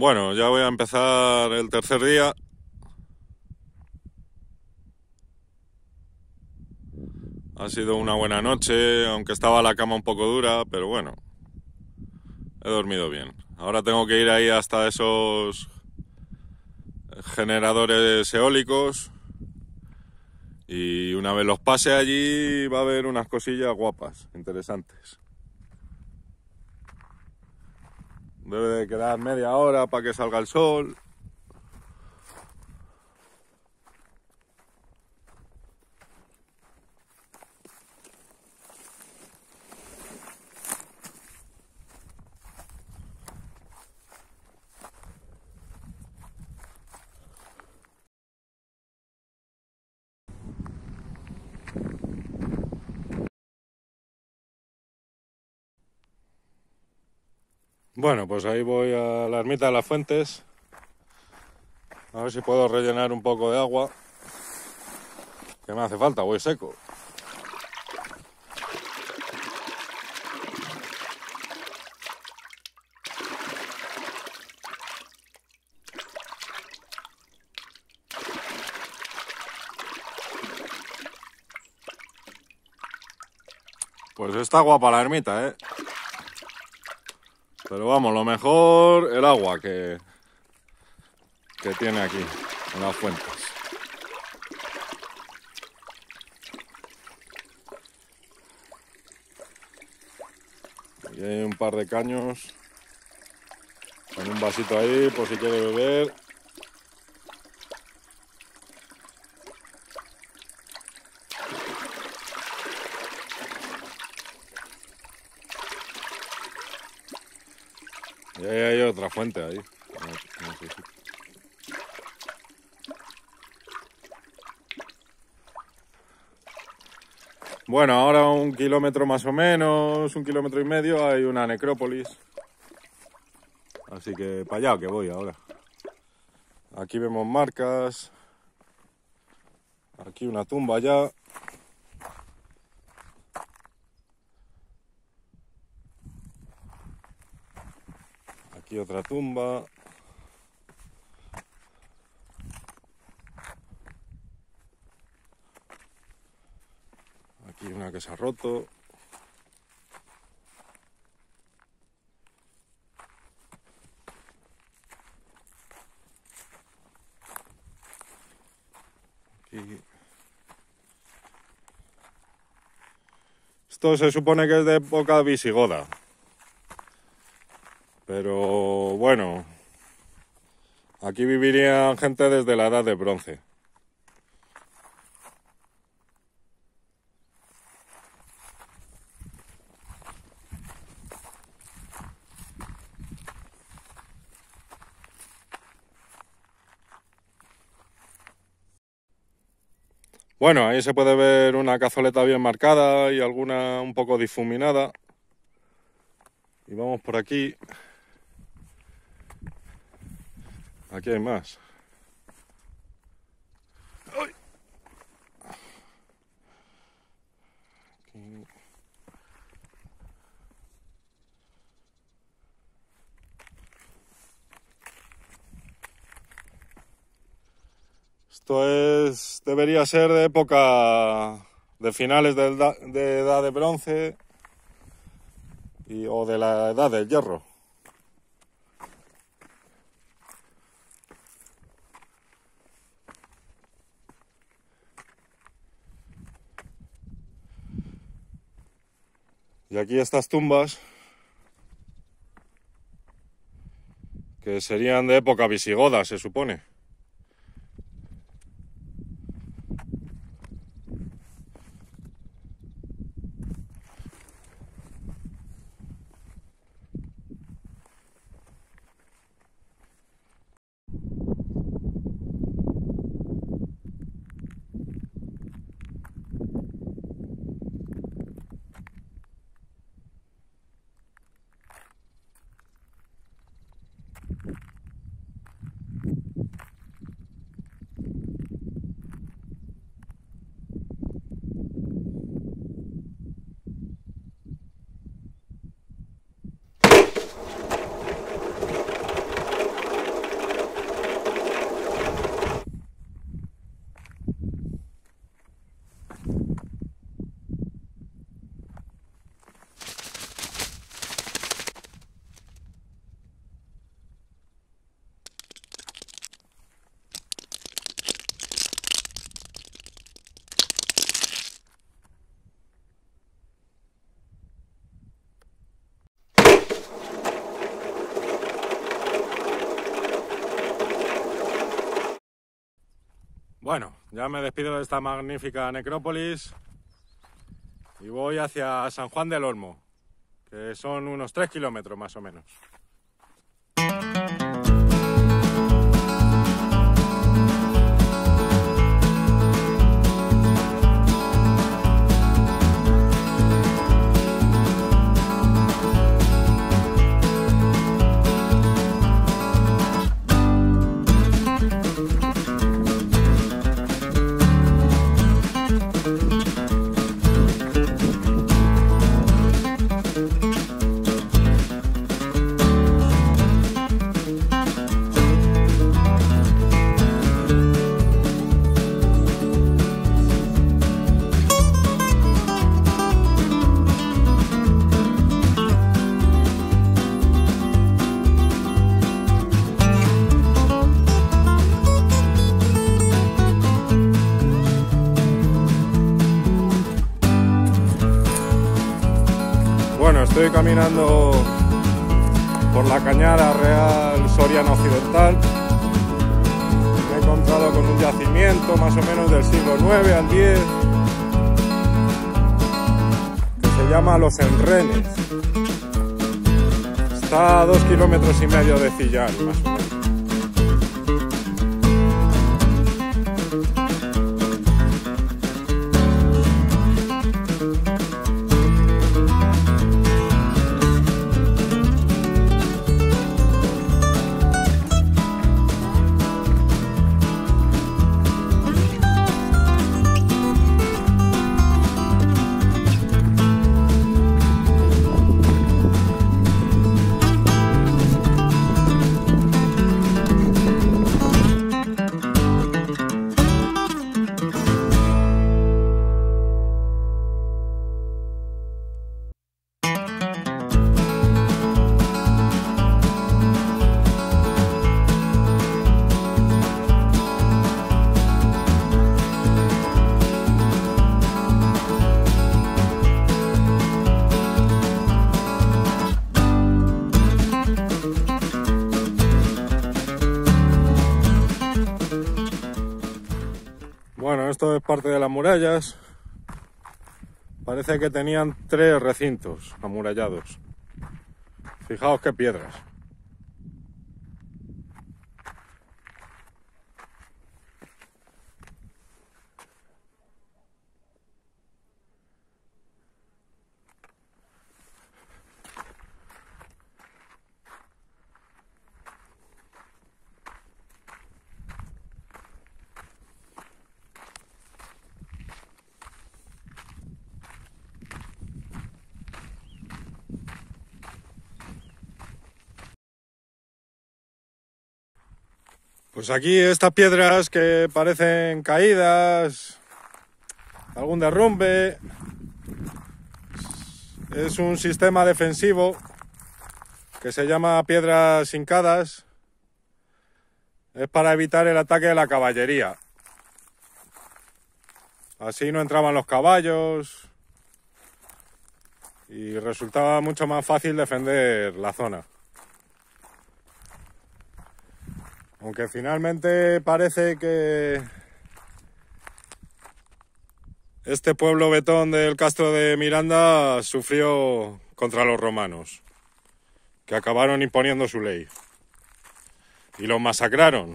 Bueno, ya voy a empezar el tercer día. Ha sido una buena noche, aunque estaba la cama un poco dura, pero bueno, he dormido bien. Ahora tengo que ir ahí hasta esos generadores eólicos y una vez los pase allí va a haber unas cosillas guapas, interesantes. Debe de quedar media hora para que salga el sol. Bueno, pues ahí voy a la ermita de las Fuentes. A ver si puedo rellenar un poco de agua. Que me hace falta, voy seco. Pues está guapa la ermita, ¿eh? Pero vamos, lo mejor el agua que tiene aquí, en las fuentes. Aquí hay un par de caños con un vasito ahí por si quiere beber. Y ahí hay otra fuente ahí. No sé si... Bueno, ahora 1 kilómetro más o menos, 1,5 kilómetros, hay una necrópolis. Así que para allá que voy ahora. Aquí vemos marcas. Aquí una tumba ya. Aquí otra tumba. Aquí una que se ha roto. Aquí. Esto se supone que es de época visigoda. Pero bueno, aquí viviría gente desde la Edad de Bronce. Bueno, ahí se puede ver una cazoleta bien marcada y alguna un poco difuminada. Y vamos por aquí. Aquí hay más. ¡Ay! Aquí. Debería ser de época de finales de edad de bronce o de la edad del hierro. Y aquí estas tumbas que serían de época visigoda, se supone. Bueno, ya me despido de esta magnífica necrópolis y voy hacia San Juan del Olmo, que son unos 3 kilómetros más o menos. Bueno, estoy caminando por la Cañada Real Soriana Occidental. Me he encontrado con un yacimiento más o menos del siglo IX al X que se llama Los Enrenes. Está a 2,5 kilómetros de Cillán, más o menos. Bueno, esto es parte de las murallas. Parece que tenían 3 recintos amurallados. Fijaos qué piedras. Pues aquí estas piedras que parecen caídas, algún derrumbe, es un sistema defensivo que se llama piedras hincadas. Es para evitar el ataque de la caballería. Así no entraban los caballos y resultaba mucho más fácil defender la zona. Aunque finalmente parece que este pueblo betón del Castro de Miranda sufrió contra los romanos, que acabaron imponiendo su ley y los masacraron.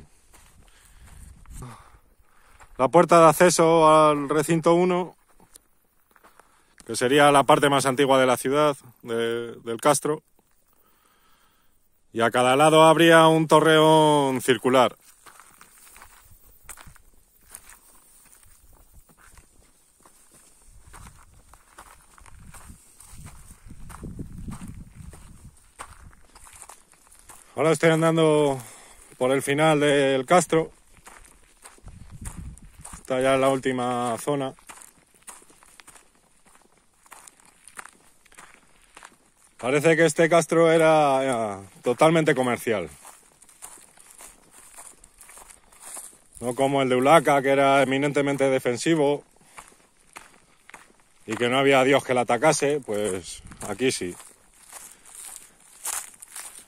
La puerta de acceso al recinto 1, que sería la parte más antigua de la ciudad, del Castro, y a cada lado habría un torreón circular. Ahora estoy andando por el final del Castro. Está ya en la última zona. Parece que este castro era totalmente comercial. No como el de Ulaca, que era eminentemente defensivo y que no había Dios que la atacase, pues aquí sí.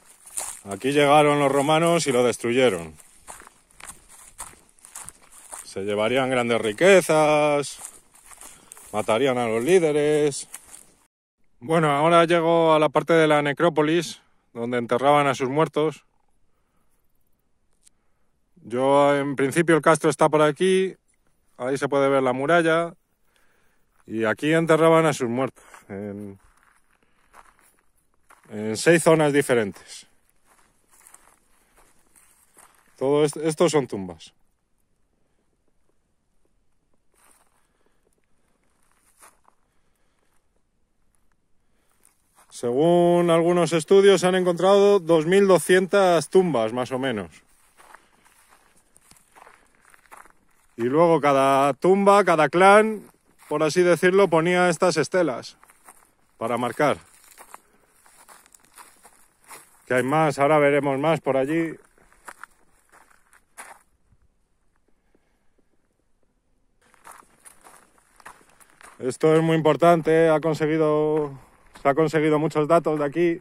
Aquí llegaron los romanos y lo destruyeron. Se llevarían grandes riquezas, matarían a los líderes. Bueno, ahora llego a la parte de la necrópolis, donde enterraban a sus muertos. En principio el castro está por aquí, ahí se puede ver la muralla, y aquí enterraban a sus muertos, en 6 zonas diferentes. Todo esto son tumbas. Según algunos estudios, se han encontrado 2.200 tumbas, más o menos. Y luego cada tumba, cada clan, por así decirlo, ponía estas estelas para marcar. Que hay más, ahora veremos más por allí. Esto es muy importante, se ha conseguido muchos datos de aquí.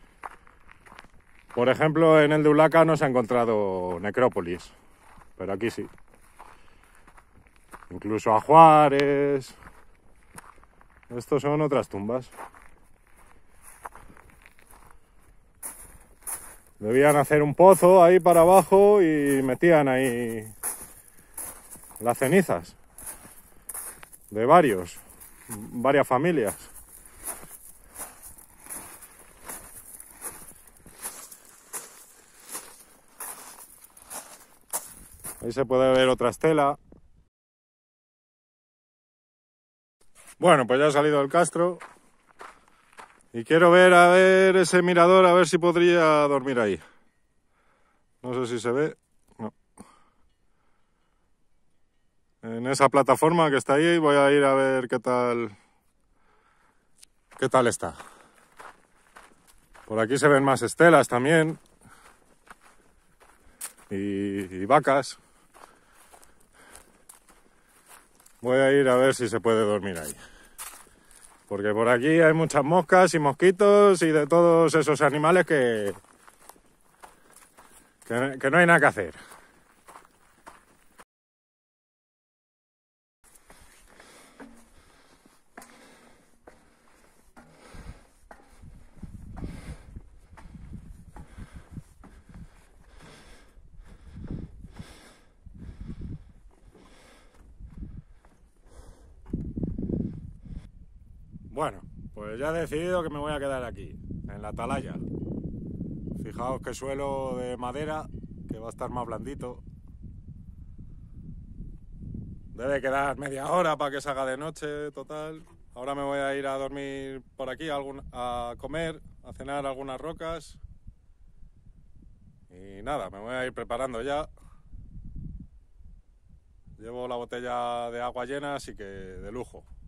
Por ejemplo, en el de Ulaca no se ha encontrado necrópolis, pero aquí sí. Incluso a Juárez. Estos son otras tumbas. Debían hacer un pozo ahí para abajo y metían ahí las cenizas de varias familias. Ahí se puede ver otra estela. Bueno, pues ya he salido del castro y quiero ver ese mirador, a ver si podría dormir ahí. No sé si se ve. No. En esa plataforma que está ahí voy a ir a ver qué tal está. Por aquí se ven más estelas también y vacas. Voy a ir a ver si se puede dormir ahí. Porque por aquí hay muchas moscas y mosquitos y de todos esos animales que no hay nada que hacer. Bueno, pues ya he decidido que me voy a quedar aquí, en la atalaya. Fijaos que suelo de madera, que va a estar más blandito. Debe quedar media hora para que se haga de noche, total. Ahora me voy a ir a dormir por aquí, a comer, a cenar algunas rocas. Y nada, me voy a ir preparando ya. Llevo la botella de agua llena, así que de lujo.